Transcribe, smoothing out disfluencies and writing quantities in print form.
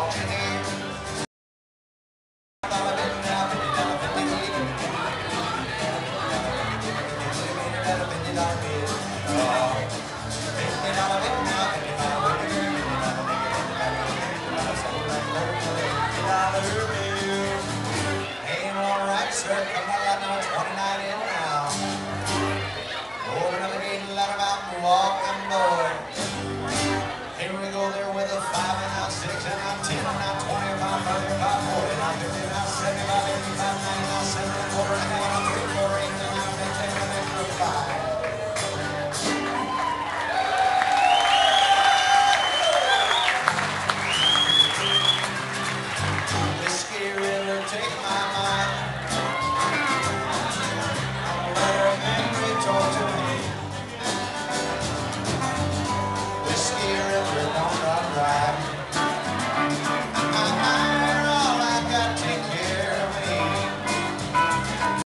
Sir, come on out now, 29 in now. Open up the gate and let them out and walk them boys. Here we go there with a 5 and now 6 and now 10 and now 25, 35, 40, now 50, now 75, 85, 90, now 7 and a quarter and a half.